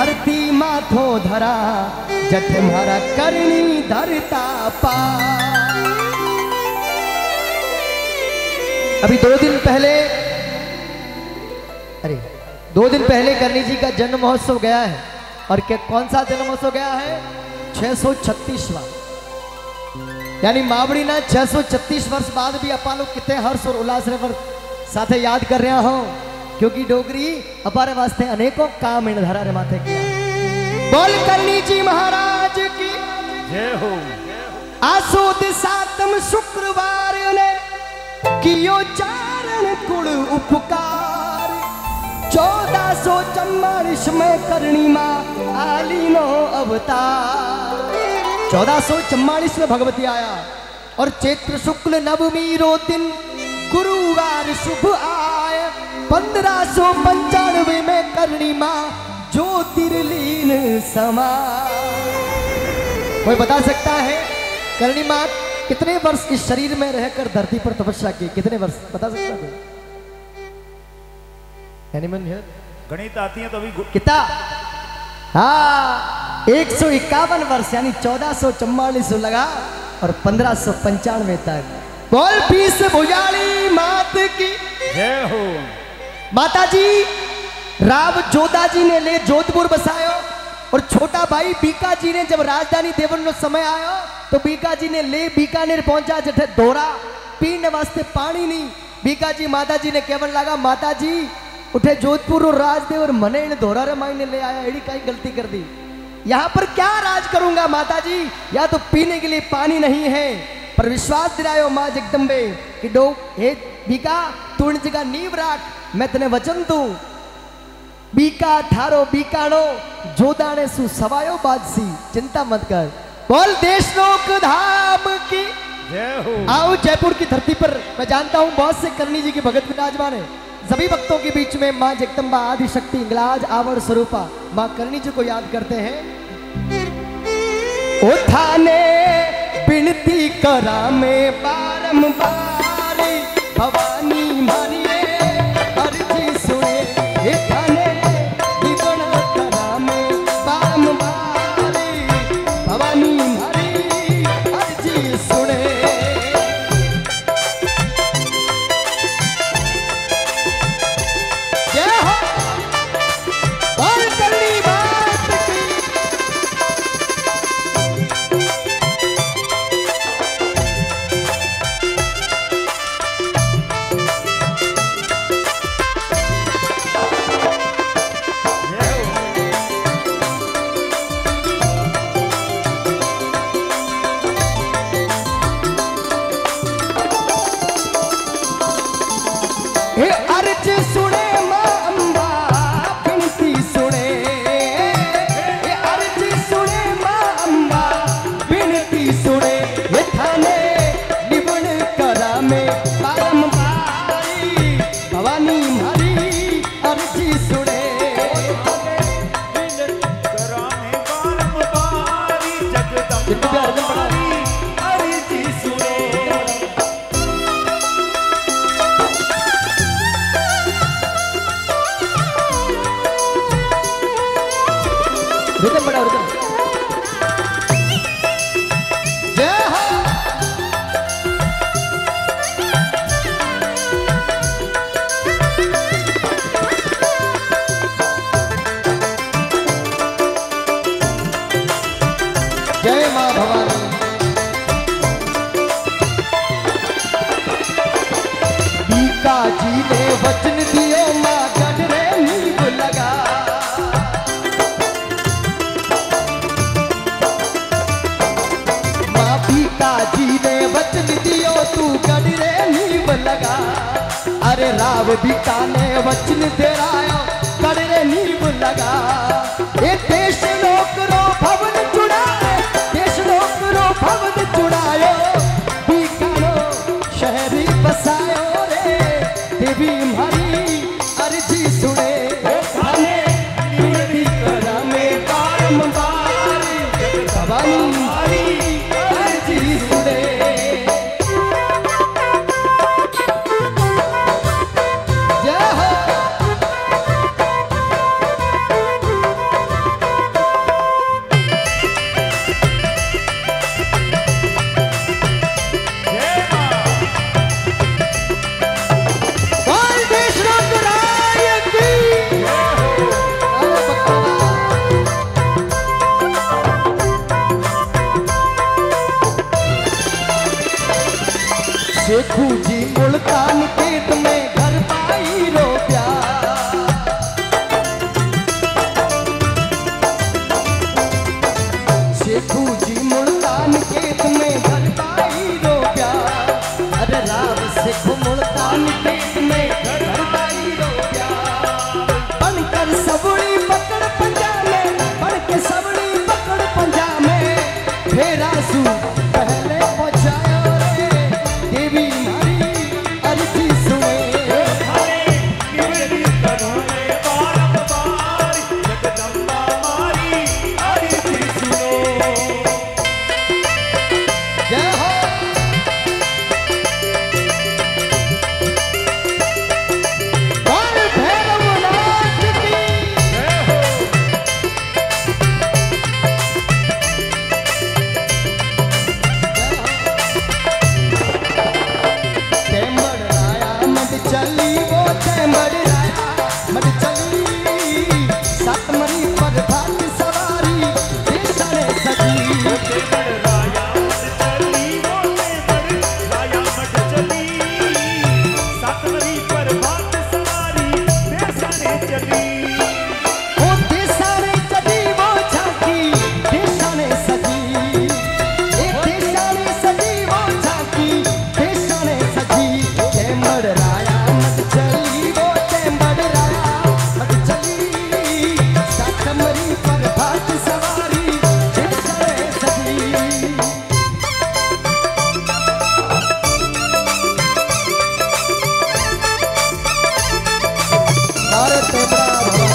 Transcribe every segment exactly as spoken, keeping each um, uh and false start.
धरती माथो धरा जठ मारा करनी धरता पा। अभी दो दिन पहले अरे दो दिन पहले करनी जी का जन्म महोत्सव गया है। और क्या कौन सा जन्म महोत्सव गया है? छह सौ छत्तीसवां। यानी मावड़ी ना छह सौ छत्तीस वर्ष बाद भी अपा लोग कितने हर्ष और उल्लास रे साथे याद कर रहा हो, क्योंकि डोगरी अपारे वास्ते अनेकों काम इन धरा रे माथे किया। बोल करनी जी महाराज की जय हो। आसोद सातम शुक्रवार ने कियो चारण कुल उपकार। चौदह सौ चम्मालीस में करनी माँ आली नो अवतार। चौदह सौ चम्मालीस में भगवती आया और चैत्र शुक्ल नवमी रो दिन गुरुवार शुभ आय। पंद्रह सौ पंचानवे में करनी माँ ज्योतिर्लीन समा। कोई बता सकता है करनी माँ कितने वर्ष इस शरीर में रहकर धरती पर तपस्या की? कितने वर्ष बता सकता है? एनिमल है गणित आती है तो अभी कितना? हाँ एक सौ इक्यावन वर्ष यानी चौदह सौ चौवालीस लगा और पंद्रह सौ पंचानवे तक। बोल पीस भुजाली मात की जय हो। माता जी राव जोधा जी ने ले जोधपुर बसायो और छोटा भाई बीका जी ने जब राजधानी देवन नो समय आयो तो बीका जी ने ले बीकानेर पहुंचा जठे दोरा पीने वास्ते पानी नहीं। बीका जी माता जी ने केवल लगा माता जी उठे जोधपुर और राजदेव और मने इन दोरा रे माई ने ले आया, एड़ी कहीं गलती कर दी। यहाँ पर क्या राज करूंगा माता जी, या तो पीने के लिए पानी नहीं है। पर विश्वास दिलायो माँ जगदम्बे कि डो हे बीका तू इन जगह नींव राख, मैं तने वचन दूं। बीका थारो बीकाणो जोदाने सु सवायो बादसी, चिंता मत कर। बोल देश लोक धाम की जय हो। आओ जयपुर की धरती पर मैं जानता हूँ बहुत से करनी जी की भगत विराजमान है। सभी भक्तों के बीच में माँ जगदम्बा आदि शक्ति इंगलाज आवर स्वरूपा माँ करनी जी को याद करते हैं। ओ थाने बिनती करा में बारंबार भवानी मारी अर्जी सुने। ए थाने दिगण करा में बारंबार भवानी मारी अर्जी सुने। वचन दियो माँ गढ़रे नींव लगा। माँ पिताजी ने वचन दियो तू गढ़रे नींव लगा। अरे राव बीका ने वचन तेरायो गढ़रे नींव लगा। ए देश लोक रो भवन चुड़ाए, देश लोक रो भवन चुड़ायो, बीकानो शहरी बसायो रे। देवी हमारी अर्जी सुने थाने बिनती करा में बारंबार भवानी हमारी अर्जी सुने। जय हो। चली ओ देशाने चली वो झांकी देशाने सजी ए देशाने सजी वो झांकी देशाने सजी चेंबर राया मत चली वो चेंबर राया मत चली साथ मरी पर भात सवारी देशाने सजी और तेरा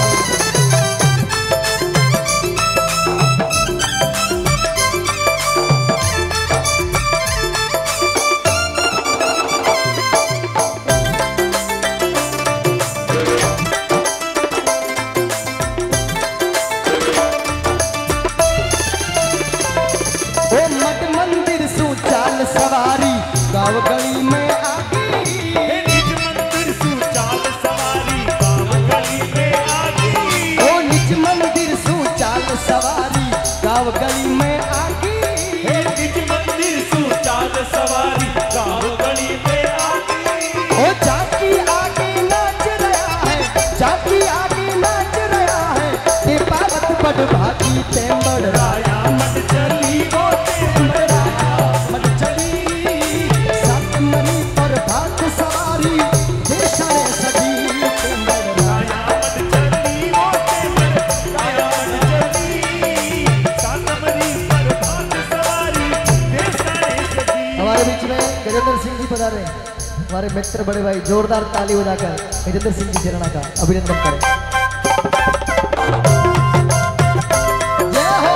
ओ मठ मंदिर सु चाल सवारी गाँव गली में आगी हे निज मंदिर सु चाल सवारी गाँव गली में आगी ओ निज मंदिर सु चाल सवारी गाँव गली में आगी हे निज मंदिर सु चाल सवारी गाँव गली में आगी ओ झांकी आगे नाच रहा है झांकी आगे नाच रहा है ते पावत बड़ भागी तेंबड़ राया मत चली वो तेंबड़ राया मत चली सात मरी पर भात सवारी देशाने सजी तेंबड़ राया राया मत चली वो तेंबर राया मत चली सातमरी पर भात सवारी देशाने सजी हमारे बीच में गजेंद्र सिंह जी पधारे हैं। हमारे मित्र बड़े भाई जोरदार ताली बजाकर गजेंद्र सिंह जी जराना का अभिनंदन करें। जय हो।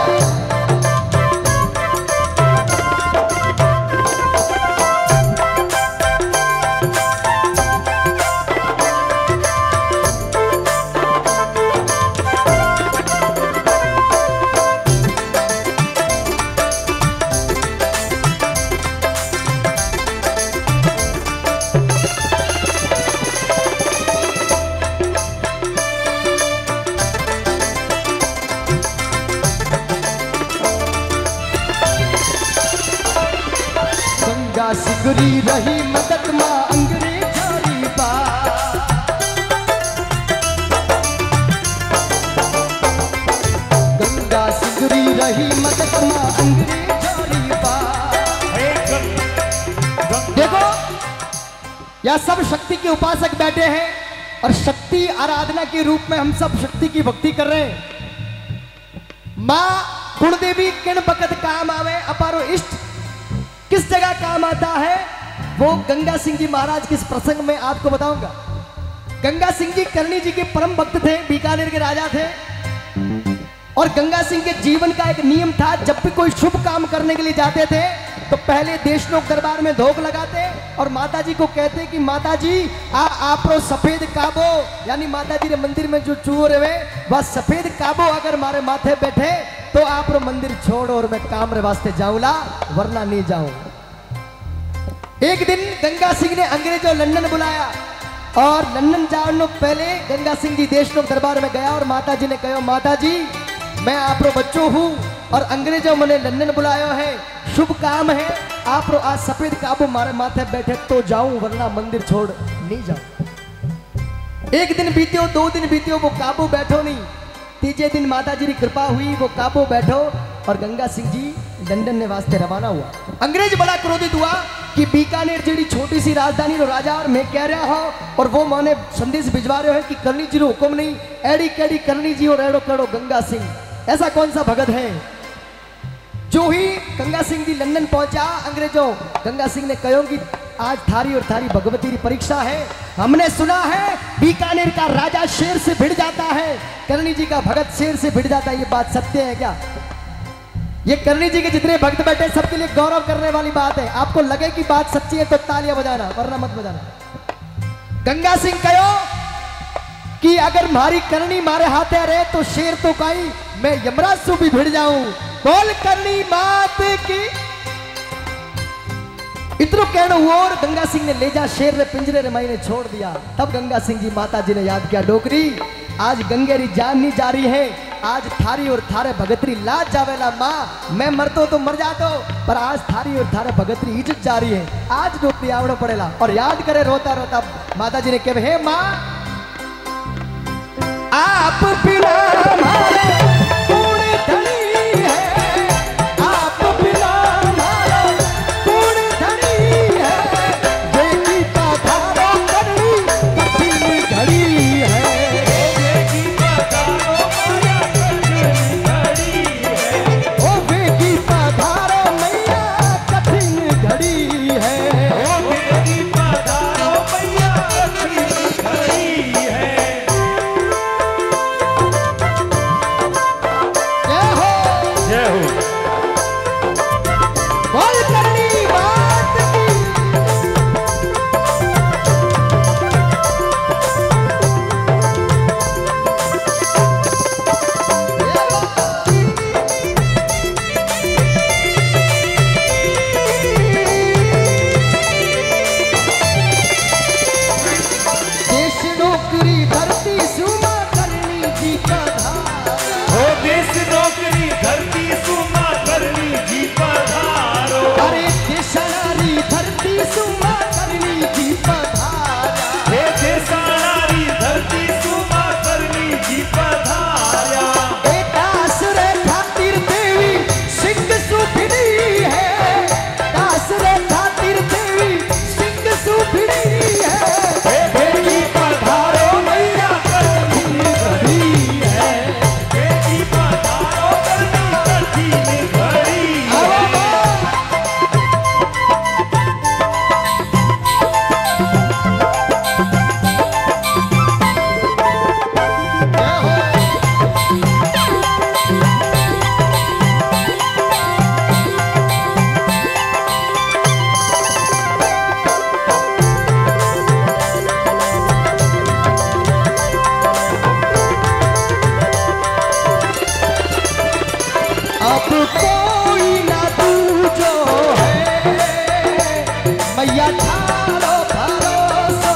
गंगा सिगरी रही मदद माँ अंग्रेजारी बा गंगा सिगरी रही मदद माँ अंग्रेजारी बा हे गंग गंग देखो यह सब शक्ति के उपासक बैठे हैं और शक्ति आराधना के रूप में हम सब शक्ति की भक्ति कर रहे हैं। माँ कुलदेवी किन बकत काम आवे अपारो इष्ट किस जगह काम आता है वो गंगा सिंह जी महाराज किस प्रसंग में आपको बताऊंगा। गंगा सिंह जी करणी जी के परम भक्त थे, बीकानेर के राजा थे और गंगा सिंह के जीवन का एक नियम था, जब भी कोई शुभ काम करने के लिए जाते थे तो पहले देशलोक दरबार में धोख लगाते और माता जी को कहते कि माता जी आ आपरो सफेद काबो यानी माता जी रे मंदिर में जो चूर रहे वह सफेद काबो अगर मारे माथे बैठे तो आप रो मंदिर छोड़ो और मैं काम रे वास्ते जाऊला वरना नहीं जाऊं। एक दिन गंगा सिंह ने अंग्रेजों लंदन बुलाया और लंदन जाने पहले गंगा सिंह जी देशलोक दरबार में गया और माता जी ने कहा माता जी मैं आप रो बच्चों हूँ और अंग्रेजों मैंने लंदन बुलायो है, शुभ काम है, आप रो आज सफेद काबू मारे माथे बैठे तो जाऊं वरना मंदिर छोड़ नहीं जाऊं। एक दिन बीतियो, दो दिन बीतियो, वो काबू बैठो नहीं। तीजे दिन माता जी की कृपा हुई, वो काबू बैठो और गंगा सिंह जी लंदन ने वास्ते रवाना हुआ। अंग्रेज बड़ा क्रोधित हुआ कि बीकानेर जेडी छोटी सी राजधानी रो राजा और मैं कह रहा हूं और वो माने संदेश भिजवा रहे हो कि करनी जी रो हुक्म नहीं, एड़ी केड़ी करनी जी और एड़ो कड़ो गंगा सिंह, ऐसा कौन सा भगत है। जो ही गंगा सिंह जी लंदन पहुंचा, अंग्रेजों गंगा सिंह ने कहो कि आज थारी और थारी भगवती की परीक्षा है। हमने सुना है बीकानेर का राजा शेर से भिड़ जाता है, करनी जी का भगत शेर से भिड़ जाता है, ये बात सत्य है क्या? ये करनी जी के जितने भक्त बैठे सबके लिए गौरव करने वाली बात है। आपको लगे कि बात सच्ची है तो तालियां बजाना वरना मत बजाना। गंगा सिंह कहो कि अगर मारी करनी मारे हाथे रहे तो शेर तो काई मैं यमराज से भी भिड़ जाऊं। बोल करनी मात की। इतना कहना हुआ और गंगा सिंह ने ले जा शेर रे पिंजरे रे माई ने छोड़ दिया। तब गंगा सिंह जी माता जी ने याद किया, डोकरी आज गंगेरी जान नहीं जा रही है, आज थारी और थारे भगतरी लाज जावेला माँ, मैं मरतो तो मर जातो पर आज थारी और थारे भगतरी इज्जत जा रही है, आज डोकरी आवड़ो पड़ेला। और याद करे रोता रोता माता जी ने कहे, हे माँ आप बिना हमारे कौन धनी है, आप बिना हमारे कौन धनी है, ये गीता धारो करनी कठिन घड़ी है, ये गीता धारो माया कठिन घड़ी है, ओ वे गीता धारो मैया कठिन घड़ी है, ओ ये गीता धारो मैया कठिन घड़ी है। जय हो जय हो। बोल करनी बात की। देश नौकरी धरती सुमा करनी जी का धारा, हो देश नौकरी धरती सुमा करनी जी पधारो, अरे देश नारी धरती सुमा करनी जी पधारा, हे देशारी धरती सुमा करनी जी पधारा, ए दास रे खातिर देवी सिंह सुभिड़ी है, दास रे खातिर देवी सिंह सुभिड़ी है, हे बेटी पधारो मैया कठिन घड़ी है, बेटी पधारो करनी कठिन घड़ी है। अब कोई ना दूजो है, मैया थारो भरोसो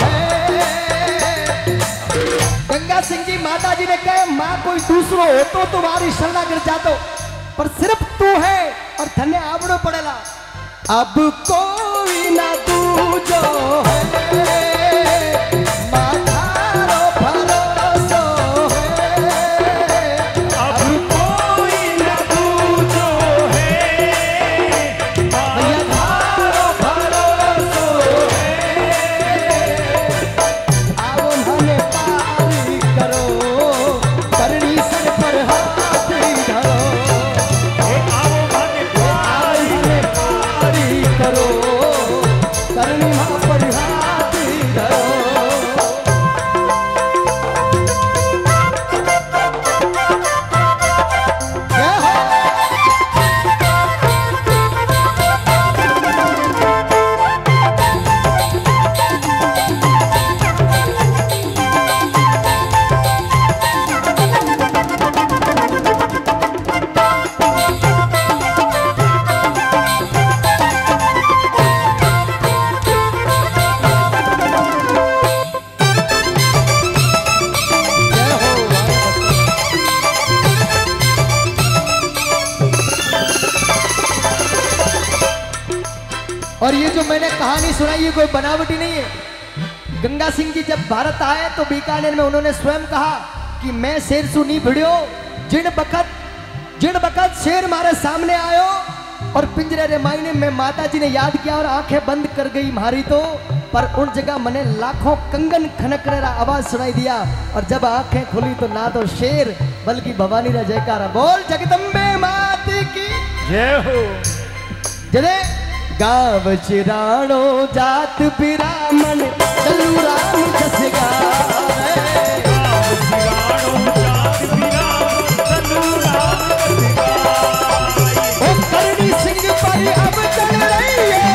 है। गंगा सिंह जी माता जी ने कहे माँ कोई दूसरो हो तो तुम्हारी शरणागत जातो, पर सिर्फ तू है और धन्य आवड़ो पड़ेला। अब कोई ना दूजो है, माँ थारो भरोसो है। अब कोई न दूजो है, मैया थारो भरोसो है, आओ मने पारी करो, करनी सर पर हाथ धरो, हे आओ मन आओ मने पारी करो, करनी मां पर हाथ धरो। जय हो। जय हो। और ये जो मैंने कहानी सुनाई ये कोई बनावटी नहीं है। गंगा सिंह जी जब भारत आए तो बीकानेर में उन्होंने स्वयं कहा कि मैं शेर सु नहीं भिड़ियो, जिन बखत जिन बखत शेर मारे सामने आयो और पिंजरे रे मायने में माता जी ने याद किया और आंखें बंद कर गई मारी तो, पर उन जगह मैंने लाखों कंगन खनक रहा आवाज सुनाई दिया और जब आंखें खुली तो ना तो शेर बल्कि भवानी रा जयकारा। बोल जगदम्बे मात की जय हो। जरे गाँव चिराणो जात बिरामन चलू राम जस गावे, गाँव सिराणो जात बिराम चलू राम जस गावे, ओ करनी सिंह पर अब चढ़ रही है,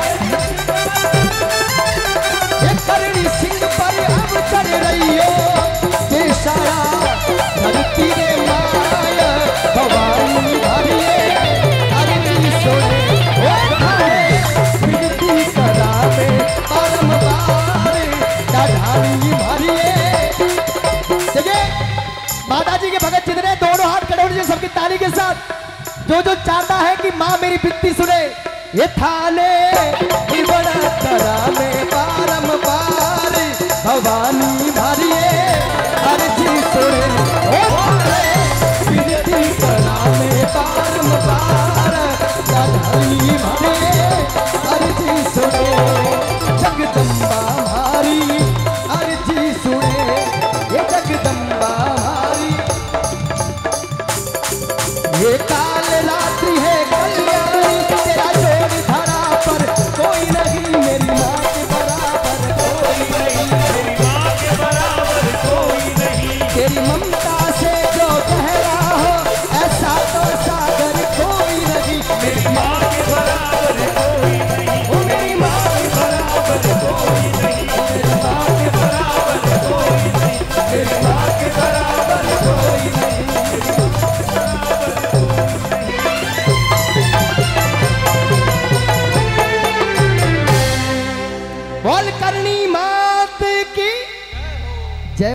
ये करनी सिंह पर अब चढ़ रही हो, बेसारा धरती रे माया भवानी भरिए करनी सोने ओ भाई बिनती सदा में परम बारे डाढ़ानी भरिए। देखिए माता जी के भगत जितने दोनों हाथ खड़े होने सबकी ताली के साथ जो जो चाहता है कि माँ मेरी बिनती सुने, ये थाने की बड़ा करा में बारम बार भवानी भरिए अर्जी सुने। हे का